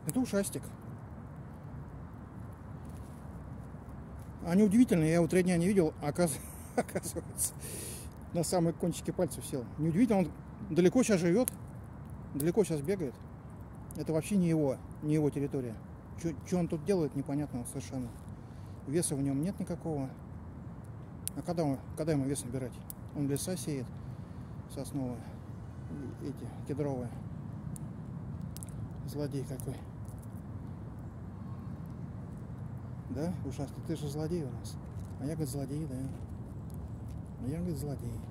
Это ушастик. Они удивительные, я его 3 дня не видел, оказывается, на самые кончики пальцев сел. Неудивительно, он далеко сейчас живет, далеко сейчас бегает. Это вообще не его территория. Что он тут делает, непонятно совершенно. Веса в нем нет никакого. А когда ему вес набирать? Он леса сеет сосновые, эти кедровые. Злодей какой. Да, ушастый, ты же злодей у нас. А я, говорит, злодей, да. А я, говорит, злодей.